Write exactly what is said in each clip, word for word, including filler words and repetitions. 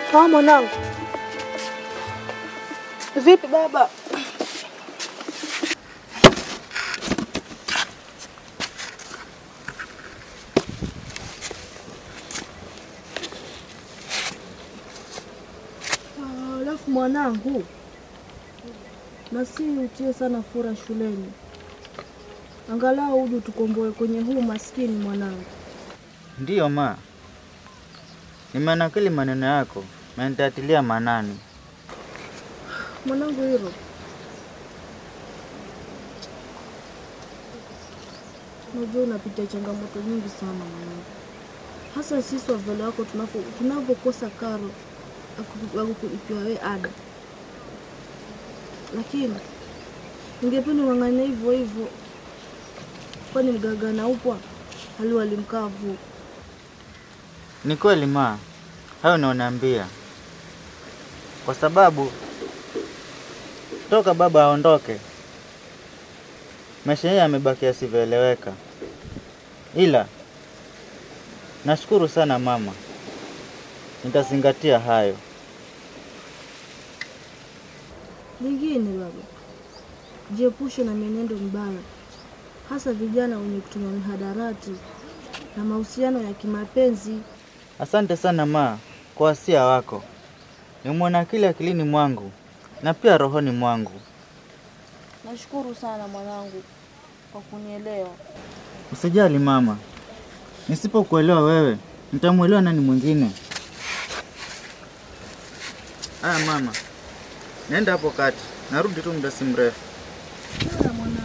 Sawa mwanangu. Vipi baba? Alafu mwanangu, nasi utie sana fura shuleni. Angalau uje tukomboe kwenye huu maskini mwanangu. Ndiyo ma. Nimenakili maneno yako na nitatilia manani. Mwanangu hilo. Unajua unapitia changamoto nyingi sana mwanangu. Hasa sisi wavele wako tunapo tunapokosa karo akukulipia wewe ada. Lakini ningependa ngangane hivyo hivyo. Kwani mgagana upwa hali walimkavu. Ni kweli ma. Hayo naoniambia. Kwa sababu toka baba aondoke, maisha yamebaki yasivyoeleweka. Ila nashukuru sana mama. Nitazingatia hayo. Lingine baba, jiepushe na mienendo mbaya. Hasa vijana wenye kutumia mihadarati na mahusiano ya kimapenzi. Asante sana ma kwa wasia wako. Nimeona kile akilini mwangu na pia rohoni mwangu. Nashukuru sana mwanangu kwa kunielewa. Usijali mama. Nisipokuelewa wewe, nitamuelewa nani mwingine? Aya mama. Nenda hapo kati. Narudi tu muda si mrefu. Sawa mwanangu.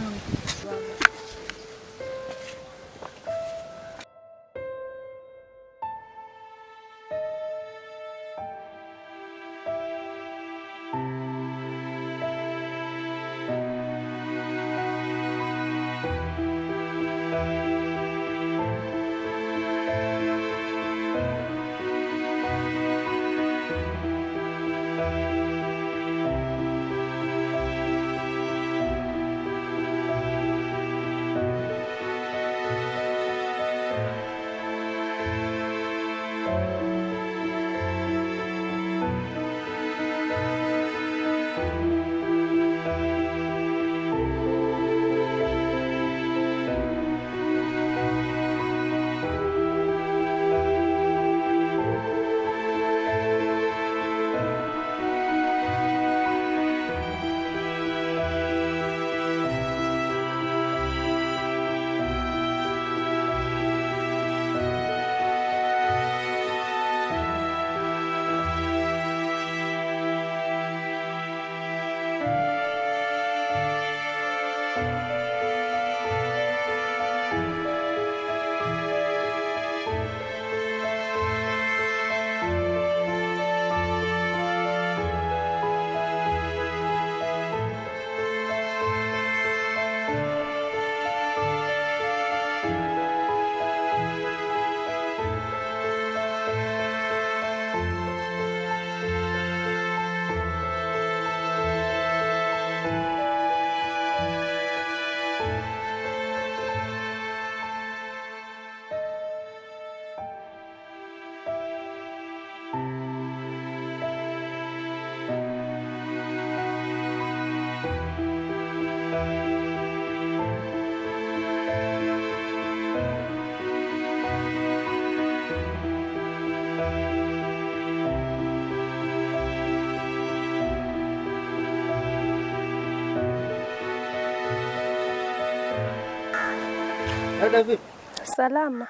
Dada vipi? Salama.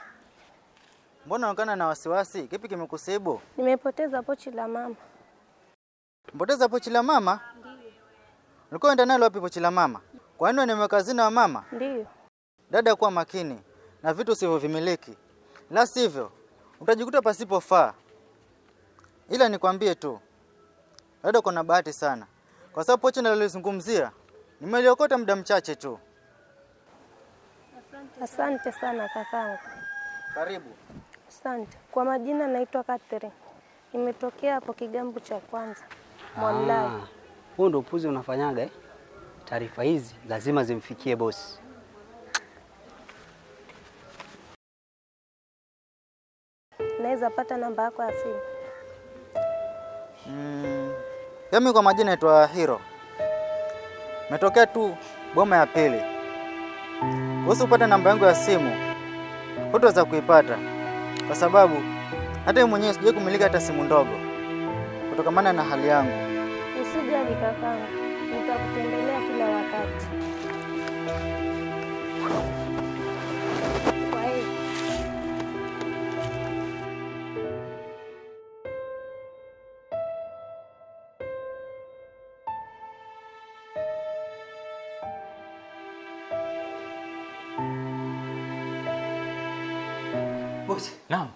Mbona unaonekana na wasiwasi? Kipi kimekusibu? Nimepoteza pochi la mama. Mpoteza pochi la mama? Ndiyo. Ulikuwa unaenda nalo wapi pochi la mama? Kwa nini nimeweka hazina wa mama? Ndiyo. Dada, kuwa makini na vitu usivyovimiliki. La sivyo utajikuta pasipofaa. Ila nikwambie tu, dada, kuna bahati sana. Kwa sababu pochi nalozungumzia nimeliokota muda mchache tu. Asante sana kakangu. Karibu. Asante. Kwa majina naitwa Catherine. Nimetokea hapo Kigambo cha kwanza. Mwalai. Ah, huo ndio upuzi unafanyaga eh? Taarifa hizi lazima zimfikie bosi. Naweza pata namba yako ya simu? Mm. Mimi kwa majina naitwa Hiro. Metokea tu boma ya pili. Usipate namba yangu ya simu, hutaweza kuipata. Kwa sababu hata mimi mwenyewe sijui kumiliki hata simu ndogo. Kutokana na hali yangu. Usijali kakangu, nitakutembelea kila wakati. Kwa hiyo Bosi. Naam.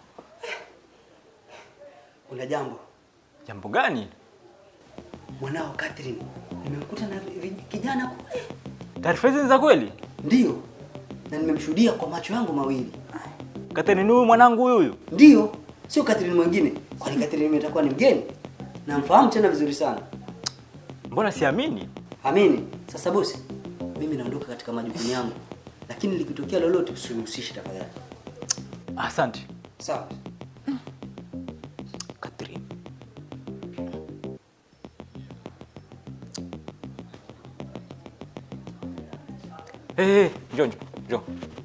Kuna jambo. Jambo gani? Mwanao Catherine nimemkuta na kijana kule. Taarifa hizi za kweli? Ndio. Na nimemshuhudia kwa macho yangu mawili. Catherine ni huyu mwanangu huyu? Ndio. Sio Catherine mwingine. Kwani Catherine itakuwa ni mgeni? Namfahamu tena vizuri sana. Mbona siamini? Amini. Sasa bosi, mimi naondoka katika majukumu yangu. Lakini likitokea lolote usihusishe tafadhali. Asante. Sawa. Catherine. Eh, hey, njoo njoo, njoo.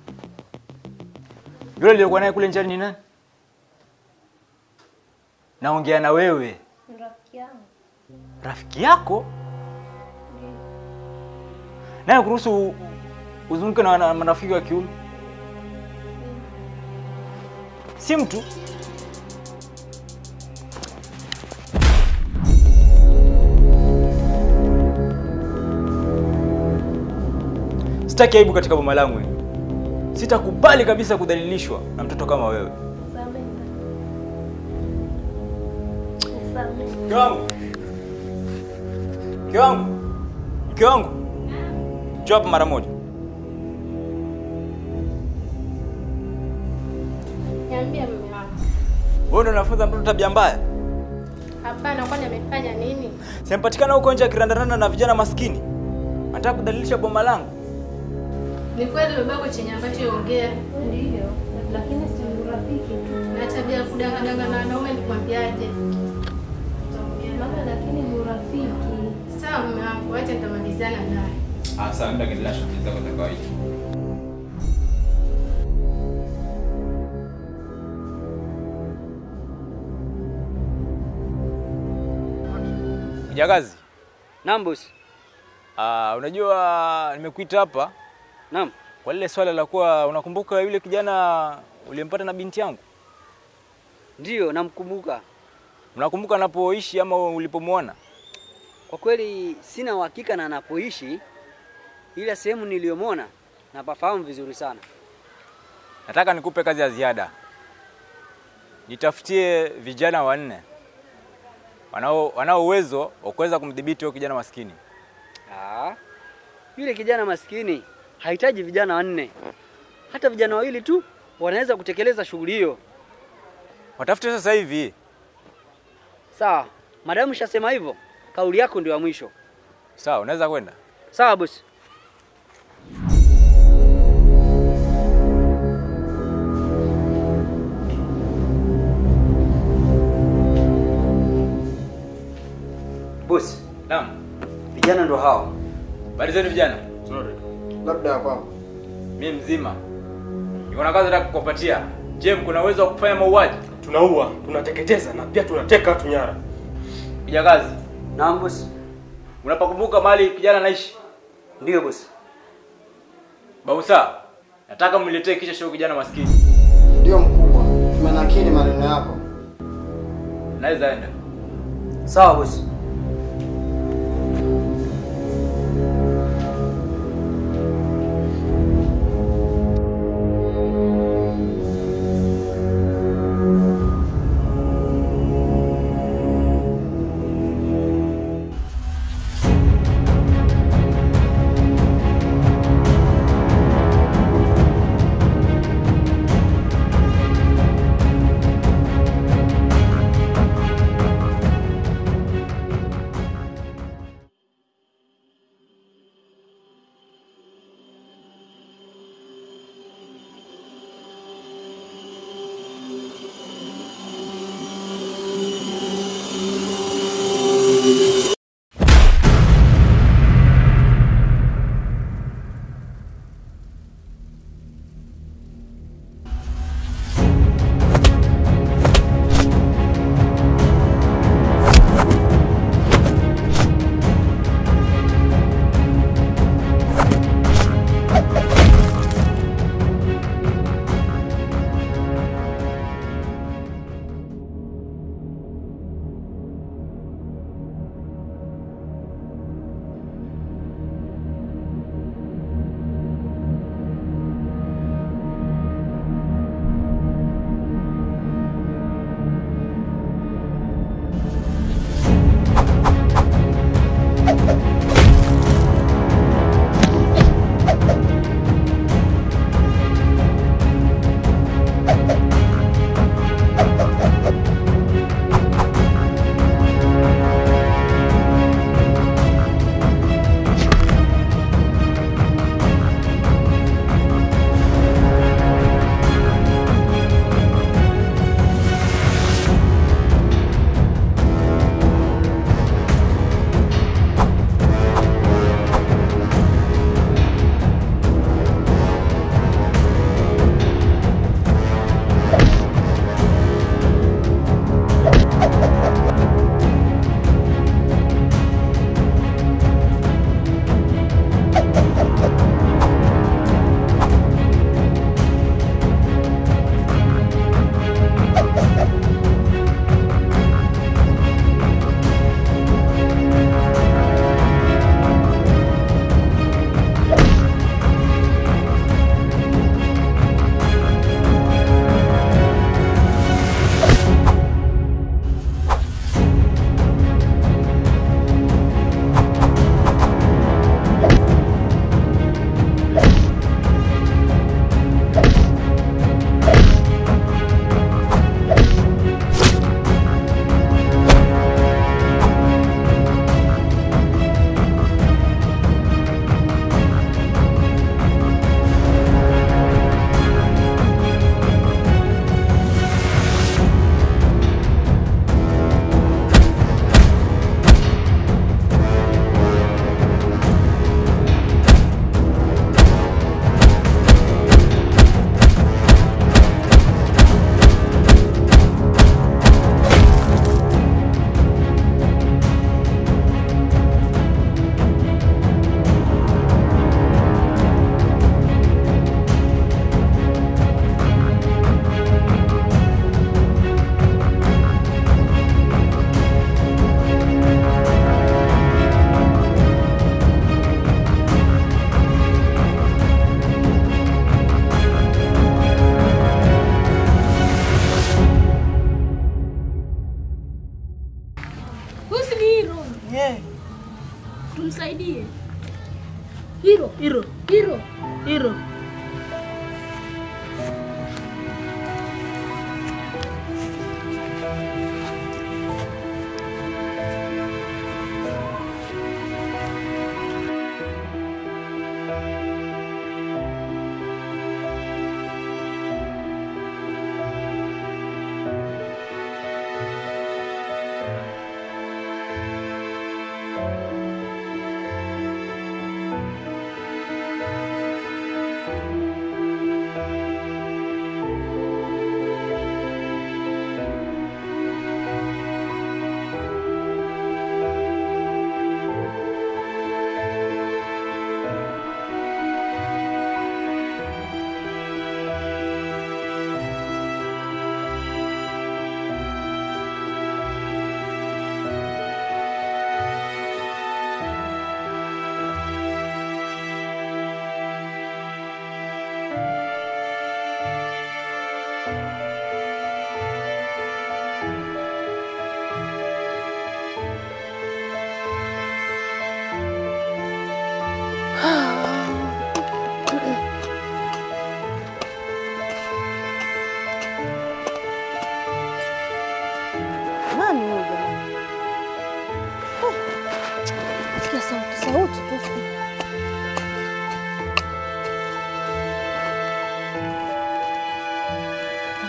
Yule aliyekuwa naye kule njiani ni nani? Naongea na wewe. rafiki yangu. Rafiki yako? Naye kuruhusu uzunguke na marafiki wa kiume? Si mtu. Sitaki aibu katika boma langu. Sitakubali kabisa kudhalilishwa na mtoto kama wewe. Samehe. Samehe. Mke wangu. Mke wangu. Mke wangu. Njoo hapa mara moja. Niambie mume wangu. Wewe ndio unafunza mtoto tabia mbaya? Hapana, kwani amefanya nini? Simpatikana huko nje akirandarana na vijana maskini. Anataka kudhalilisha boma langu. Ni kweli babako chenye ambacho yongea. Ndio. Lakini si urafiki tu. Na tabia ya kudanganya na wanaume nikwambiaje? Mama, lakini ni urafiki. Sawa mume wangu, acha nitamalizana naye. Ah, sawa, ndio kile shughuli zako za kawaida. Kijakazi. Naam bosi. Ah, unajua nimekuita hapa. Naam. Kwa lile swala la kuwa unakumbuka yule kijana uliyempata na binti yangu? Ndio, namkumbuka. Unakumbuka anapoishi ama ulipomwona? Kwa kweli sina uhakika na anapoishi, ila sehemu niliyomwona napafahamu vizuri sana. Nataka nikupe kazi ya ziada. Nitafutie vijana wanne wanao wanao uwezo wa kuweza kumdhibiti huyo kijana maskini. Ah. Yule kijana maskini hahitaji vijana wanne. Hata vijana wawili tu wanaweza kutekeleza shughuli hiyo. Watafute sasa hivi. Sawa. Madamu shasema hivyo, kauli yako ndio ya mwisho. Sawa, unaweza kwenda. Sawa bosi. Bosi. Naam. Vijana ndo hao. Habari zenu vijana? Sorry. Labda hapa. Mimi mzima. Niko na kazi nataka kukupatia. Je, kuna uwezo wa kufanya mauaji? Tunaua, tunateketeza na pia tunateka watu nyara. Kijakazi, Naam bosi. unapakumbuka mahali kijana anaishi? Ndio bosi. Bausa, nataka mniletee kisha shoo kijana maskini. Ndio mkubwa. Tumenakili maneno yako. Naweza enda. Sawa bosi.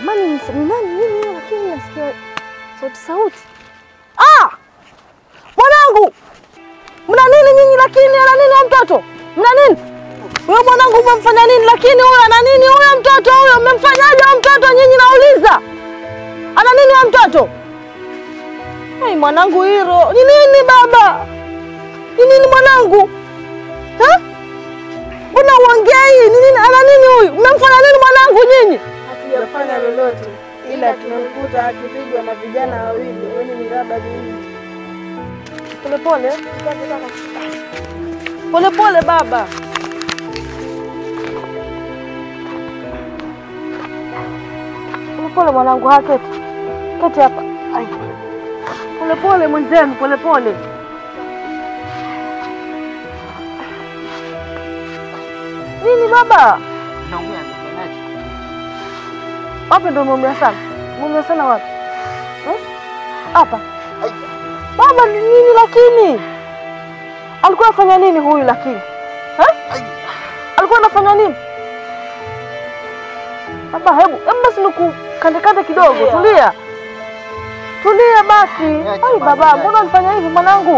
Jamani ni nani nini lakini nasikia sauti sauti. Ah! Mwanangu! Mna nini nyinyi lakini ana nini huyo mtoto? Mna nini? Huyo mwanangu umemfanya nini lakini huyo ana nini huyo mtoto huyo? Mmemfanyaje huyo mtoto nyinyi nauliza? Ana nini huyo mtoto? Hai mwanangu hilo. Ni nini baba? Ni nini mwanangu? Ha? Mbona uongei? Ni nini ana nini huyu? Mmemfanya nini mwanangu nyinyi? Hatujafanya lolote ila tumemkuta akipigwa na vijana wawili wenye miraba mingi. Pole pole. Pole pole baba. Pole pole mwanangu haketi. Keti hapa. Ai. Pole pole mwenzenu, pole pole. Nini baba? Naongea msemaji. Wapi ndio umeumia sana? Umeumia sana wapi? Eh? Hapa. Baba ni nini lakini? Alikuwa anafanya nini huyu lakini? Eh? Alikuwa anafanya nini? Baba hebu, hebu basi nuku kande kande kidogo, tulia. Tulia basi. Ai baba, mbona unafanya hivi mwanangu?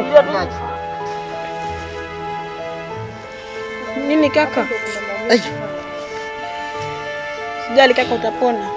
Nini kaka? Ai. Sijali kaka, utapona.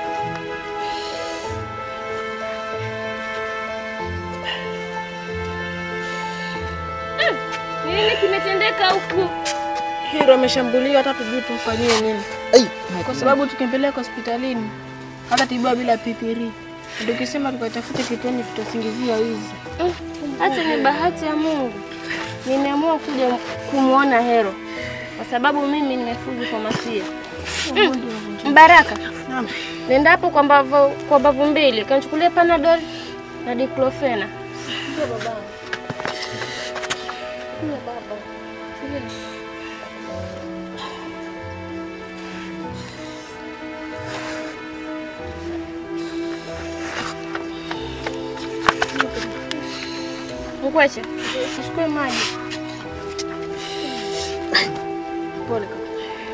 Nini kimetendeka huku? Hiro ameshambuliwa, hata tujui tumfanyie nini. Ai. Kwa sababu tukimpeleka hospitalini hata tibiwa bila pipiri. Ndio kisema tukatafute kituoni tutasingizia wizi. Hata ni bahati ya Mungu. Nimeamua kuja kumuona Hero kwa sababu mimi nimefuzu kwa masia. Mm. Mbaraka. Naam. Nenda hapo kwa mbavu kwa mbavu mbili, kanichukulie Panadol na Diclofenac. Ndio baba. Ndio baba. Mkwache, usichukue maji. Pole kaka.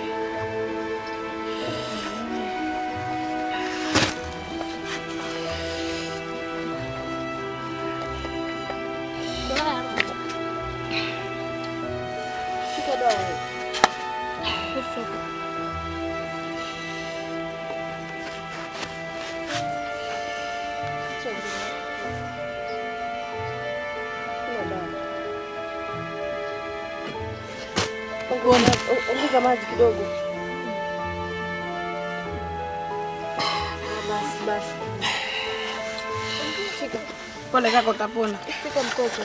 Shika dawa. Ongeza maji kidogo. Basi basi. Shika. Pole kaka, utapona. Shika mtoto.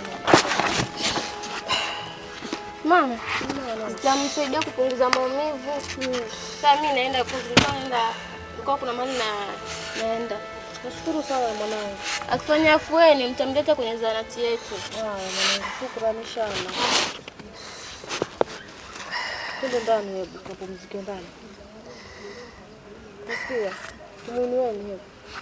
Mama, sitamsaidia kupunguza maumivu. Sasa mimi naenda kupunguza, naenda kwa kuna mahali na naenda. Nashukuru sana mwanangu. Akifanya afueni mtamleta kwenye zahanati yetu. Ah, mwanangu, shukrani sana. Twende ndani hebu, tupumzike ndani. Nasikia. Tumuinueni hebu.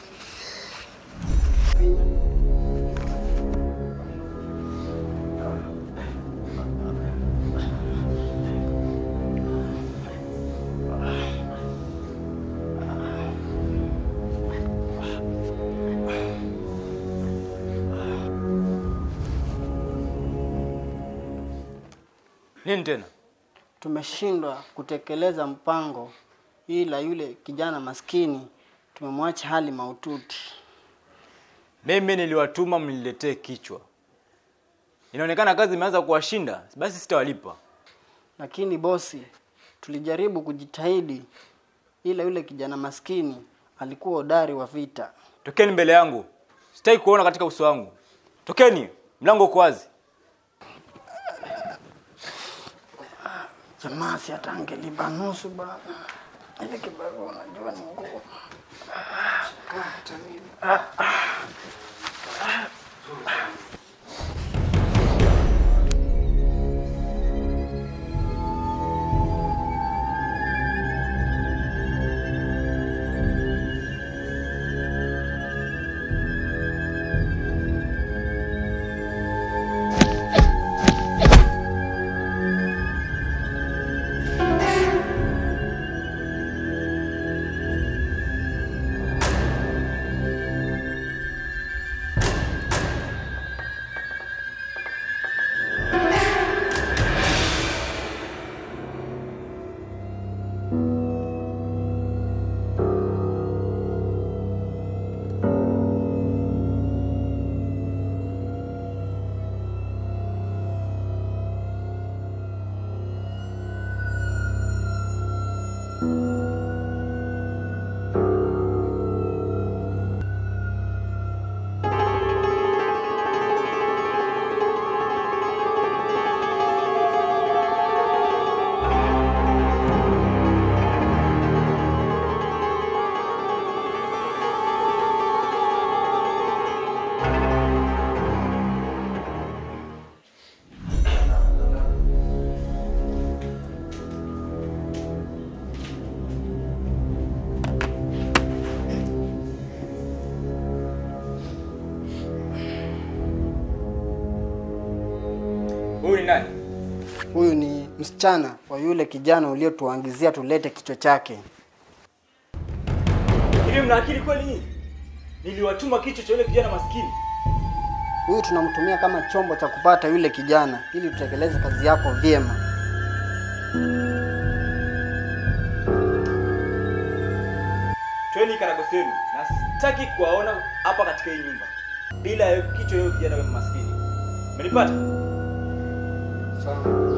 Nini tena? Tumeshindwa kutekeleza mpango ila yule kijana maskini tumemwacha hali maututi. Mimi niliwatuma mniletee kichwa. Inaonekana kazi imeanza kuwashinda, basi sitawalipa. Lakini bosi, tulijaribu kujitahidi ila yule kijana maskini alikuwa hodari wa vita. Tokeni mbele yangu. Sitaki kuona katika uso wangu. Tokeni, mlango uko wazi. Jamaa si atangelipa nusu bana. Ile kibarua unajua ni ngumu. Huyu ni msichana wa yule kijana uliotuangizia tulete kichwa chake. Hivi mna akili kweli nyinyi? Niliwatuma kichwa cha yule kijana maskini. Huyu tunamtumia kama chombo cha kupata yule kijana ili tutekeleze kazi yako vyema. Tweni karagosi yenu na sitaki kuwaona hapa katika hii nyumba bila kichwa yule kijana maskini. Umenipata? Sawa.